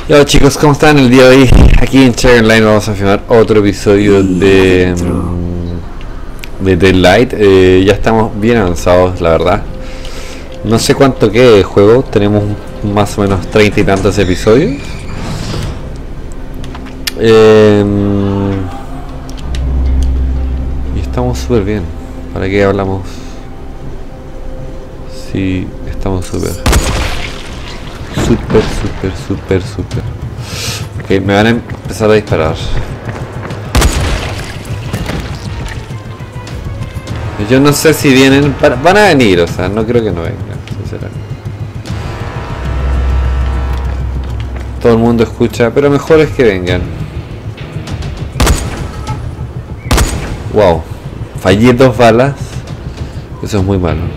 Hola chicos, ¿cómo están el día de hoy? Aquí en Check Online vamos a filmar otro episodio de Deadlight. Ya estamos bien avanzados, la verdad. No sé cuánto queda de juego, tenemos más o menos 30 y tantos episodios. Y estamos súper bien. ¿Para qué hablamos? Sí, estamos súper. Súper. Ok, me van a empezar a disparar. Yo no sé si vienen, van a venir, o sea, no creo que no vengan, sinceramente. Todo el mundo escucha, pero mejor es que vengan. Wow, fallé 2 balas. Eso es muy malo.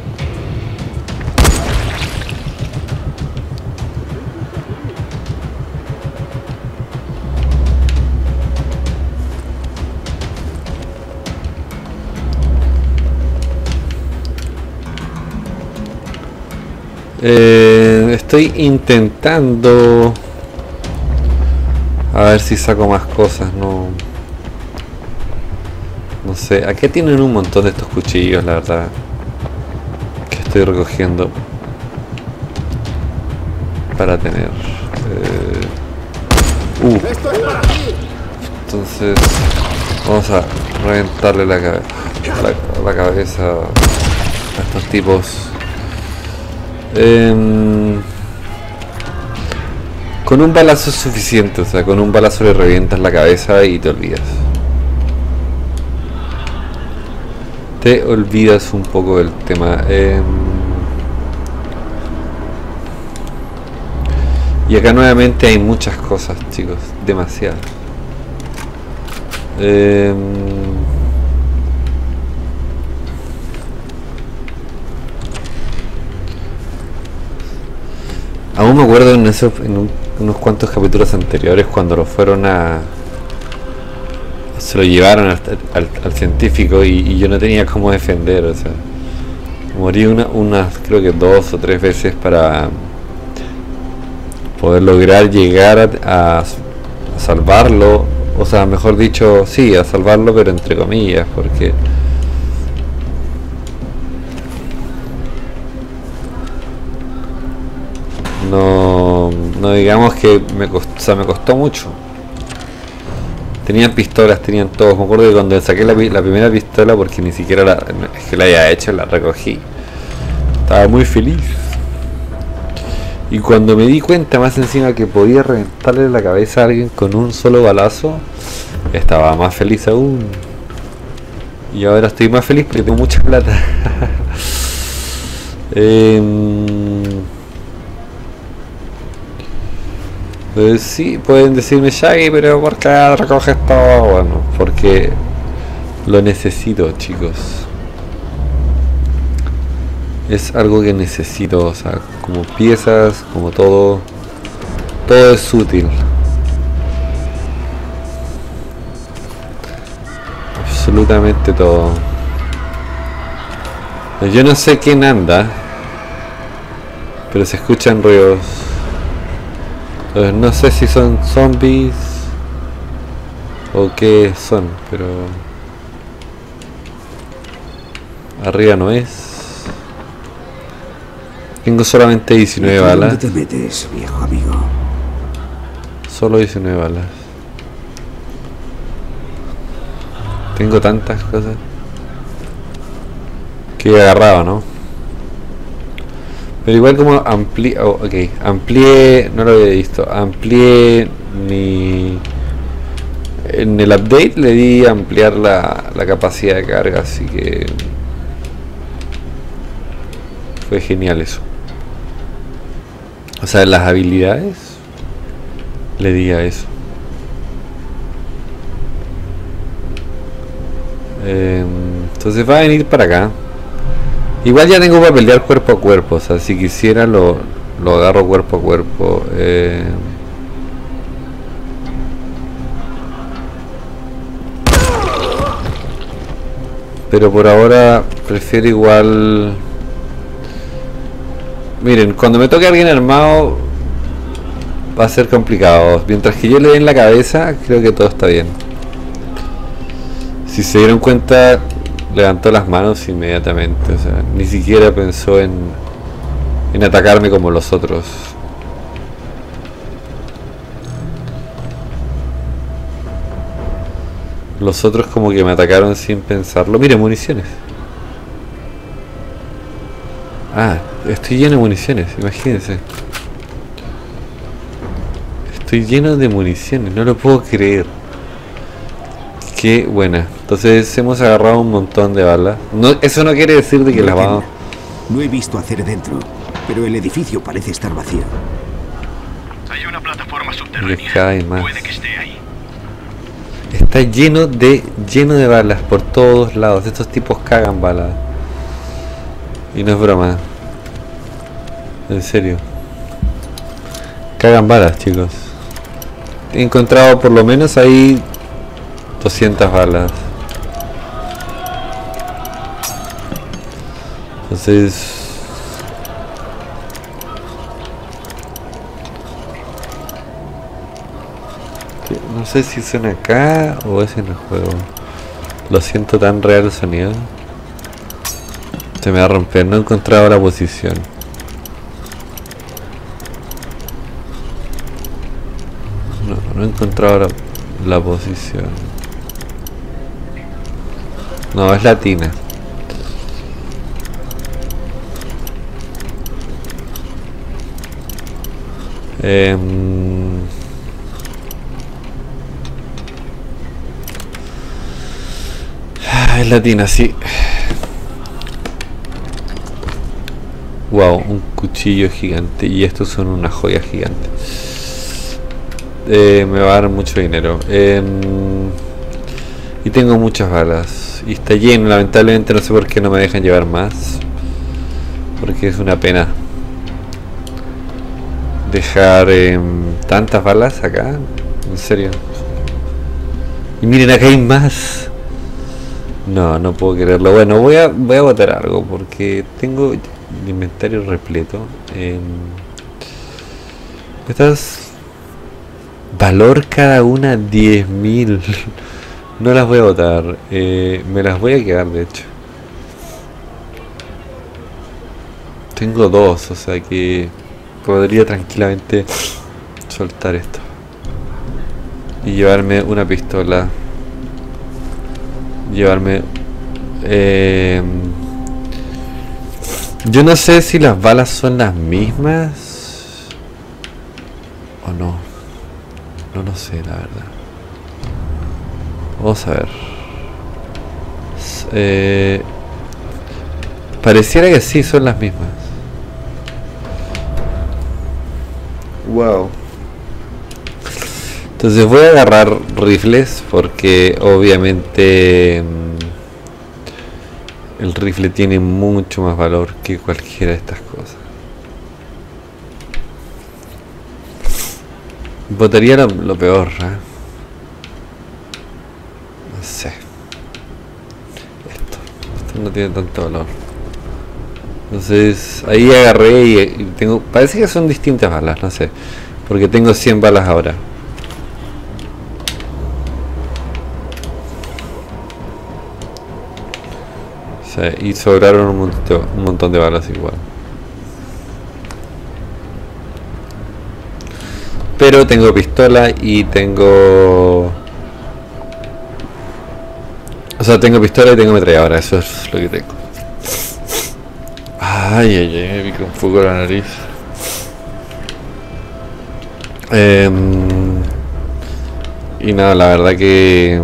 Estoy intentando a ver si saco más cosas. No sé, aquí tienen un montón de estos cuchillos, la verdad, que estoy recogiendo para tener entonces vamos a reventarle la cabeza a estos tipos. Con un balazo es suficiente, o sea, con un balazo le revientas la cabeza y te olvidas. Te olvidas un poco del tema. Y acá nuevamente hay muchas cosas, chicos, demasiadas. Aún me acuerdo en unos cuantos capítulos anteriores cuando lo fueron se lo llevaron al científico y yo no tenía cómo defender, o sea, morí unas creo que 2 o 3 veces para poder lograr llegar a salvarlo, o sea, mejor dicho, sí, a salvarlo, pero entre comillas, porque no digamos que me costó mucho. Tenían pistolas, tenían todos. Me acuerdo que cuando saqué la primera pistola, porque ni siquiera es que la haya hecho, la recogí. Estaba muy feliz. Y cuando me di cuenta más encima que podía reventarle la cabeza a alguien con un solo balazo, estaba más feliz aún. Y ahora estoy más feliz porque tengo mucha plata. Pues sí, pueden decirme Shaggy, pero ¿por qué recoges todo? Bueno, porque lo necesito, chicos. Es algo que necesito, o sea, como piezas, como todo es útil. Absolutamente todo. Yo no sé quién anda, pero se escuchan ruidos. No sé si son zombies o qué son, pero arriba no es. Tengo solamente 19 balas. ¿Dónde te metes, viejo amigo? Solo 19 balas. Tengo tantas cosas que he agarrado, ¿no? Pero igual como amplié, no lo había visto, amplié en el update le di a ampliar la capacidad de carga, así que fue genial eso. O sea, las habilidades le di a eso. Entonces va a venir para acá. Igual ya tengo para pelear cuerpo a cuerpo, o sea, si quisiera lo agarro cuerpo a cuerpo. Pero por ahora prefiero igual Miren, cuando me toque alguien armado va a ser complicado. Mientras que yo le dé en la cabeza, creo que todo está bien. Si se dieron cuenta, levantó las manos inmediatamente. O sea, ni siquiera pensó en atacarme como los otros. Los otros como que me atacaron sin pensarlo. Mire, municiones. Ah, estoy lleno de municiones, imagínense. Estoy lleno de municiones, no lo puedo creer. Qué buena. Entonces hemos agarrado un montón de balas. No, eso no quiere decir de que las vamos... No he visto hacer dentro, pero el edificio parece estar vacío. Hay una plataforma subterránea. Cae más. Puede que esté ahí. Está lleno de balas por todos lados. Estos tipos cagan balas. Y no es broma. En serio. Cagan balas, chicos. He encontrado por lo menos ahí 200 balas. Entonces... no sé si suena acá o es en el juego. Lo siento tan real el sonido. Se me va a romper, no he encontrado la posición. No he encontrado la posición. No, es latina. Es latina, sí. Wow, un cuchillo gigante. Y estos son una joya gigante. Me va a dar mucho dinero. Y tengo muchas balas. Y está lleno, lamentablemente no sé por qué no me dejan llevar más. Porque es una pena dejar tantas balas acá. En serio. Y miren, acá hay más. No puedo creerlo. Bueno, voy a botar algo porque tengo el inventario repleto. Estas valor cada una 10.000. No las voy a botar. Me las voy a quedar, de hecho. Tengo dos, o sea que podría tranquilamente soltar esto y llevarme una pistola. Llevarme yo no sé si las balas son las mismas o no. No lo sé, la verdad. Vamos a ver. Pareciera que sí son las mismas. Wow. Entonces voy a agarrar rifles porque obviamente el rifle tiene mucho más valor que cualquiera de estas cosas. Botaría lo peor, ¿eh? No sé. Esto no tiene tanto valor. Entonces ahí agarré y tengo... Parece que son distintas balas, no sé. Porque tengo 100 balas ahora. O sea, y sobraron un montón de balas igual. Pero tengo pistola y tengo... O sea, tengo pistola y tengo ametralladora, eso es lo que tengo. Ay, me pico un poco la nariz. Y nada, la verdad que...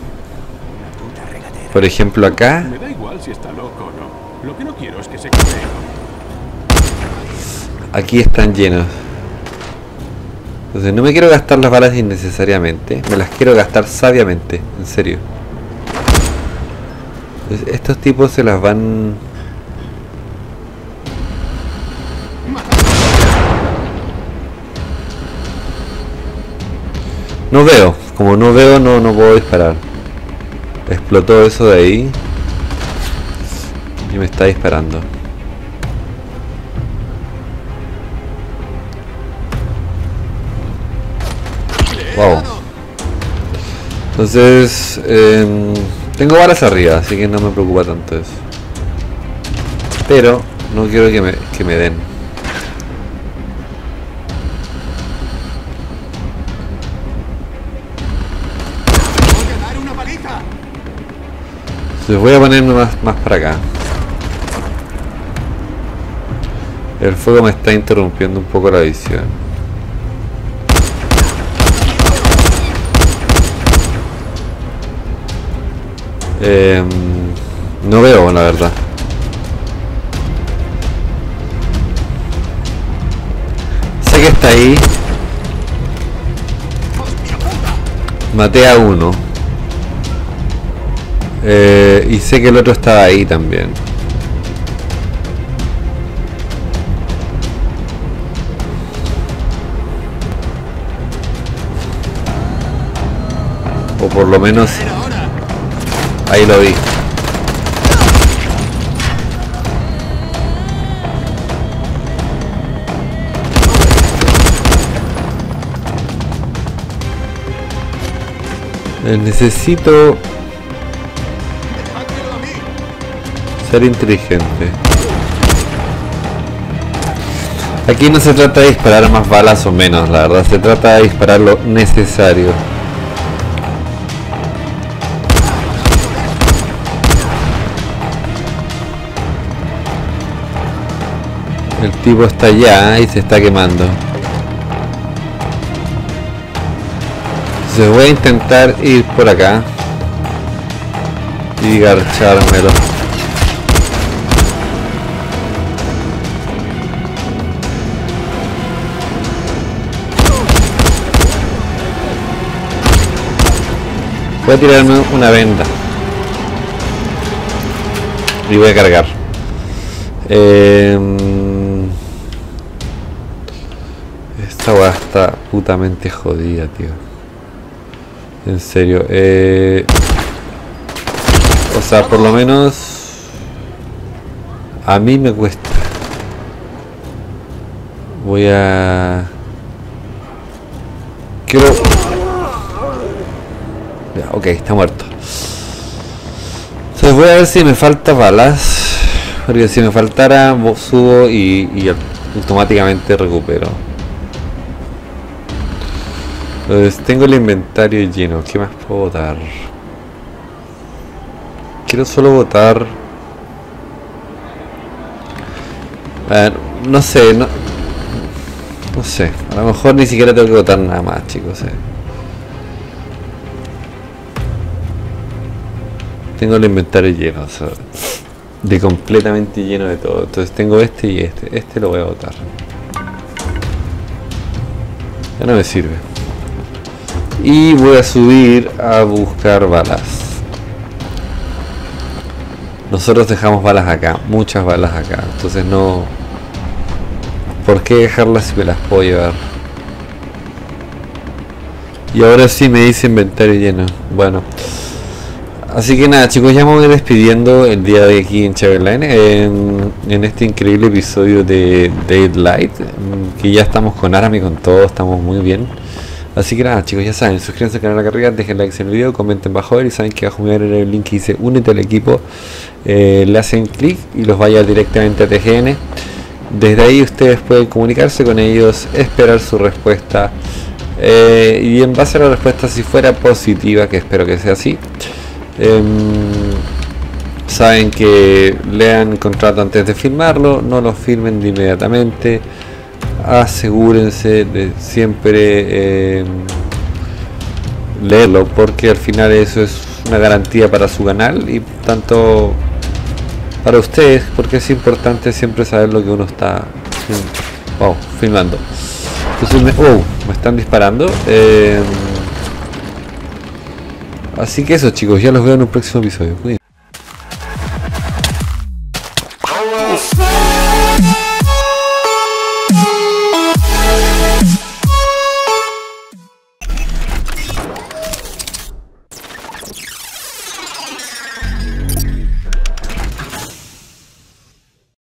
Por ejemplo acá... Me da igual si está loco o no. Lo que no quiero es que se quede. Aquí están llenos. Entonces no me quiero gastar las balas innecesariamente. Me las quiero gastar sabiamente. En serio. Entonces, estos tipos se las van... No veo. Como no veo, no puedo disparar. Explotó eso de ahí. Y me está disparando. Wow. Entonces, tengo balas arriba, así que no me preocupa tanto eso. Pero no quiero que me den. Entonces voy a ponerme más para acá. El fuego me está interrumpiendo un poco la visión. No veo, la verdad. Sé que está ahí. Maté a uno. Y sé que el otro estaba ahí también. O por lo menos ahí lo vi. Necesito ser inteligente. Aquí no se trata de disparar más balas o menos, la verdad, se trata de disparar lo necesario. El tipo está allá y se está quemando. Entonces voy a intentar ir por acá y garchármelo. Voy a tirarme una venda y voy a cargar. Esta weá está putamente jodida, tío. En serio. O sea, por lo menos a mí me cuesta. Voy a... Quiero... Ya, ok, está muerto. Entonces voy a ver si me falta balas. Porque si me faltara, subo y automáticamente recupero. Entonces tengo el inventario lleno. ¿Qué más puedo botar? Quiero solo botar... no sé, no sé. A lo mejor ni siquiera tengo que botar nada más, chicos. Tengo el inventario lleno, o sea, de completamente lleno de todo. Entonces tengo este y este. Este lo voy a botar. Ya no me sirve. Y voy a subir a buscar balas. Nosotros dejamos balas acá, muchas balas acá. Entonces no... ¿Por qué dejarlas si me las puedo llevar? Y ahora sí me dice inventario lleno. Bueno. Así que nada, chicos, ya me voy despidiendo el día de aquí en Chaverline en este increíble episodio de Daylight, que ya estamos con Aram y con todo, estamos muy bien. Así que nada, chicos, ya saben, suscríbanse al canal acá arriba, dejen like en el video, comenten bajo y saben que abajo me voy a dar el link que dice únete al equipo, le hacen clic y los vaya directamente a TGN. Desde ahí ustedes pueden comunicarse con ellos, esperar su respuesta y en base a la respuesta, si fuera positiva, que espero que sea así, saben que lean el contrato antes de firmarlo, no lo firmen de inmediatamente, asegúrense de siempre leerlo, porque al final eso es una garantía para su canal y tanto para ustedes, porque es importante siempre saber lo que uno está filmando. Entonces me están disparando. Así que eso, chicos, ya los veo en un próximo episodio. Cuídense.